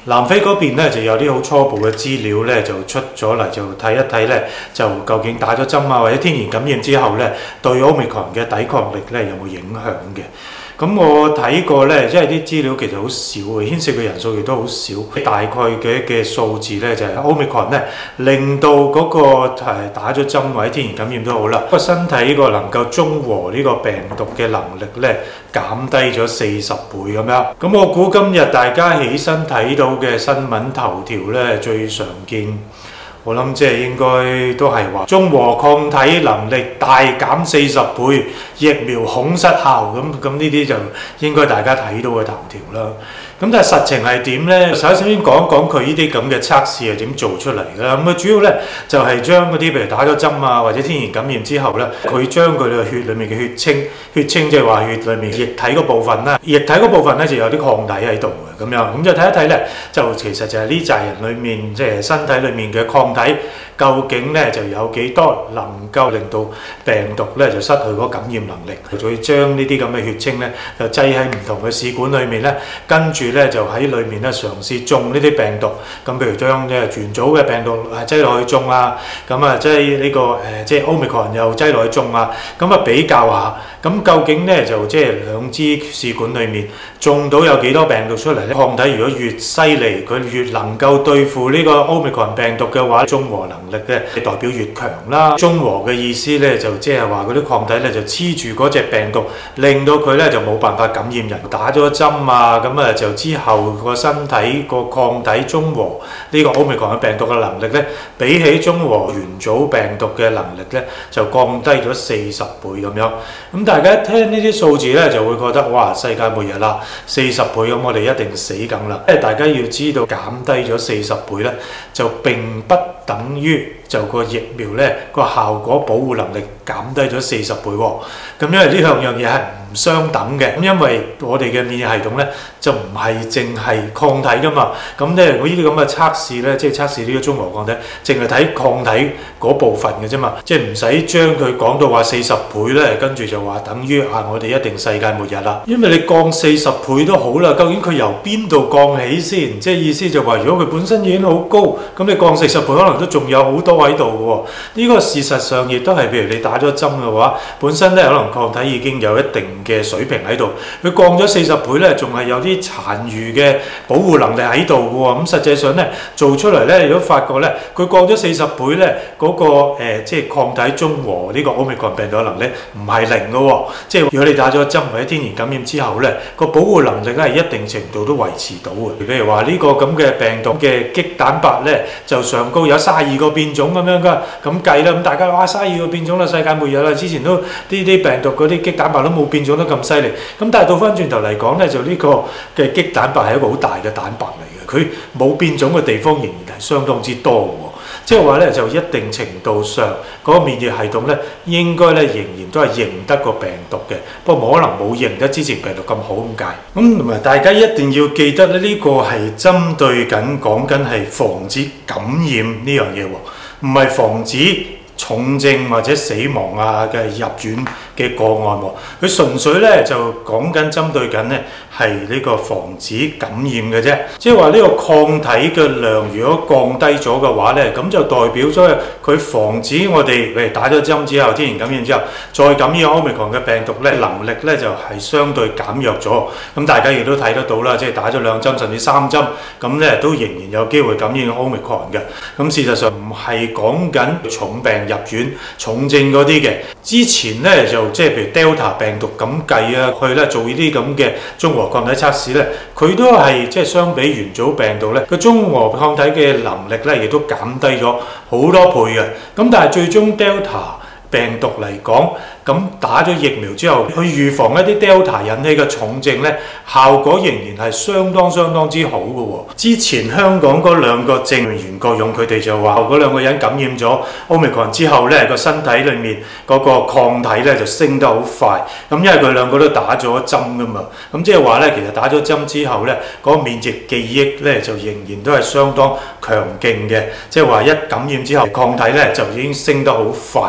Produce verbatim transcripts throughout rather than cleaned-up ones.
南非嗰邊咧就有啲好初步嘅資料咧就出咗嚟，就睇一睇咧，就究竟打咗針啊或者天然感染之後咧，對 Omicron 嘅抵抗力咧有冇影響嘅？咁我睇過咧，因為啲資料其實好少嘅，牽涉嘅人數亦都好少。大概嘅嘅數字咧就係 Omicron 咧，令到嗰個誒打咗針或者天然感染都好啦，個身體個能夠中和呢個病毒嘅能力咧減低咗四十倍咁樣。咁我估今日大家起身睇到嘅新聞頭條咧，最常見。我諗即係應該都係話中和抗體能力大減四十倍，疫苗恐失效咁咁呢啲就應該大家睇到嘅頭條啦。咁但係實情係點呢？首先講一講佢呢啲咁嘅測試係點做出嚟㗎啦。咁佢主要呢就係、是、將嗰啲譬如打咗針啊或者天然感染之後呢，佢將佢哋血裡面嘅血清，血清即係話血裡面液體嗰部分啦，液體嗰部分呢就有啲抗體喺度嘅咁樣。咁就睇一睇呢，就其實就係呢扎人裡面即係、就是、身體裡面嘅抗體究竟呢就有幾多能夠令到病毒呢就失去嗰感染能力。佢再將呢啲咁嘅血清呢就擠喺唔同嘅試管裡面呢，跟住咧就喺裏面咧嘗試種呢啲病毒，咁譬如將即係原組嘅病毒擠落去種啊，咁啊即係呢個誒即係 Omicron 又擠落去種啊，咁啊比較下，咁究竟咧就即係兩支試管裏面種到有幾多病毒出嚟咧？抗體如果越犀利，佢越能夠對付呢個 Omicron 病毒嘅話，中和能力咧代表越強啦。中和嘅意思咧就即係話嗰啲抗體咧就黐住嗰隻病毒，令到佢咧就冇辦法感染人。打咗針啊，咁啊就之後個身體個抗體中和呢個 Omicron 嘅病毒嘅能力咧，比起中和原組病毒嘅能力咧，就降低咗四十倍咁樣。咁大家一聽呢啲數字咧，就會覺得哇，世界末日啦！四十倍咁，我哋一定死梗啦。因為大家要知道，減低咗四十倍咧，就並不等於就個疫苗咧個效果保護能力減低咗四十倍喎。咁因為呢兩樣嘢係唔相等嘅。咁因為我哋嘅免疫系統咧就唔係淨係抗體噶嘛。咁咧，我呢啲咁嘅測試咧，即係測試呢個中和抗體，淨係睇抗體嗰部分嘅啫嘛。即係唔使將佢講到話四十倍咧，跟住就話等於啊，我哋一定世界末日啦。因為你降四十倍都好啦，究竟佢由邊度降起先？即係意思就話，如果佢本身已經好高，咁你降四十倍可能都仲有好多喺度嘅喎。呢個事實上亦都係，譬如你打咗針嘅話，本身咧可能抗體已經有一定嘅水平喺度，佢降咗四十倍咧，仲係有啲殘餘嘅保護能力喺度嘅喎。咁實際上咧做出嚟咧，如果發覺咧佢降咗四十倍咧，嗰個誒即係抗體中和呢個 Omicron 病毒嘅能力唔係零嘅喎。即係如果你打咗針或者天然感染之後咧，個保護能力咧係一定程度都維持到嘅。譬如話呢個咁嘅病毒嘅棘蛋白咧，就上高有三十二個變種咁樣㗎，咁計啦。咁大家哇，三十二個變種啦，世界末日啦！之前都呢啲病毒嗰啲棘蛋白都冇變種得咁犀利。咁但係到翻轉頭嚟講咧，就呢個嘅棘蛋白係一個好大嘅蛋白嚟嘅，佢冇變種嘅地方仍然係相當之多喎。即係話咧，就一定程度上嗰個免疫系統咧，應該咧仍然都係認得個病毒嘅，不過冇可能冇認得之前病毒咁好咁解。咁同埋大家一定要記得咧，呢個係針對緊講緊係防止感染呢樣嘢喎，唔係防止重症或者死亡啊嘅入院嘅個案喎，佢純粹咧就講緊針對緊咧係呢個防止感染嘅啫，即係話呢個抗體嘅量如果降低咗嘅話咧，咁就代表咗佢防止我哋譬如打咗針之後，天然感染之後再感染 Omicron 嘅病毒咧，能力咧就係相對減弱咗。咁大家亦都睇得到啦，即係打咗兩針甚至三針，咁咧都仍然有機會感染 Omicron 嘅。咁事實上唔係講緊重病入院重症嗰啲嘅，之前咧就即係譬如 Delta 病毒咁計啊，去咧做呢啲咁嘅中和抗體測試咧，佢都係即係相比原組病毒咧，個中和抗體嘅能力咧，亦都減低咗好多倍嘅。咁但係最終 Delta 病毒嚟講，咁打咗疫苗之後，去預防一啲 Delta 引起嘅重症咧，效果仍然係相當相當之好嘅喎。之前香港嗰兩個證人袁國勇佢哋就話，嗰兩個人感染咗 Omicron 之後咧，個身體裏面嗰個抗體咧就升得好快。咁因為佢兩個都打咗針㗎嘛，咁即係話咧，其實打咗針之後咧，嗰個免疫記憶咧就仍然都係相當強勁嘅。即係話一感染之後，抗體咧就已經升得好快。咁因為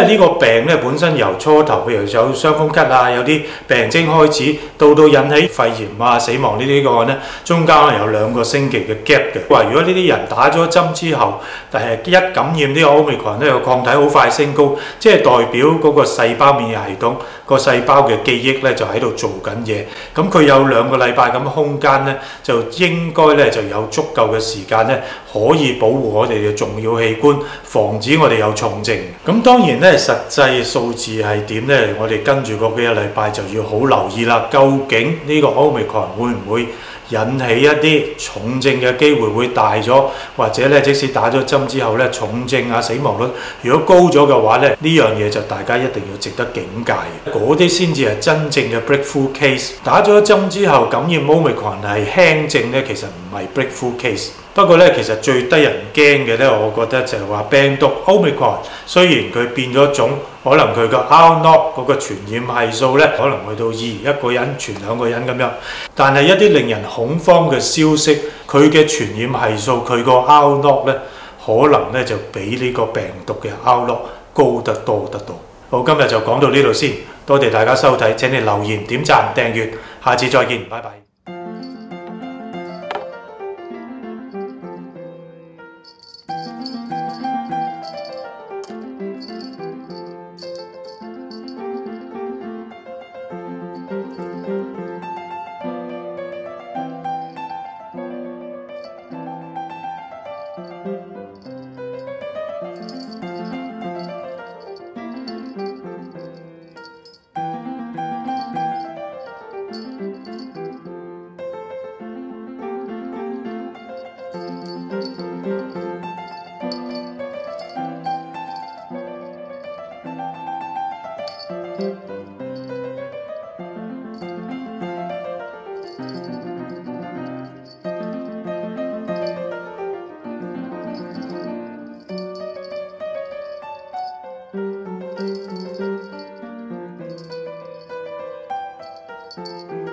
為呢個病咧本身由初頭，譬如有傷風咳啊，有啲病徵開始，到到引起肺炎啊、死亡呢啲個案咧，中間可能有兩個星期嘅 gap 嘅。話如果呢啲人打咗針之後，但係一感染呢個 Omicron 咧，個抗體好快升高，即係代表嗰個細胞免疫系統個細胞嘅記憶咧就喺度做緊嘢。咁佢有兩個禮拜咁嘅空間咧，就應該咧就有足夠嘅時間咧，可以保護我哋嘅重要器官，防止我哋有重症。咁當然咧，實際數字係點咧？我哋跟住嗰幾個禮拜就要好留意啦。究竟呢個 Omicron 會唔會引起一啲重症嘅機會會大咗，或者咧即使打咗針之後咧重症啊死亡率如果高咗嘅話咧，呢樣嘢就大家一定要值得警戒。嗰啲先至係真正嘅 breakthrough case。打咗針之後感染 Omicron 係輕症咧，其實唔係 breakthrough case。不過咧，其實最得人驚嘅咧，我覺得就係話病毒 Omicron 雖然佢變咗種，可能佢個 R naught 嗰個傳染係數咧，可能去到二一個人傳兩個人咁樣，但係一啲令人恐慌嘅消息，佢嘅傳染係數，佢個 R naught 咧，可能咧就比呢個病毒嘅 R naught 高得多得多。好，今日就講到呢度先，多謝大家收睇，請你留言、點讚、訂閱，下次再見，拜拜。Thank you.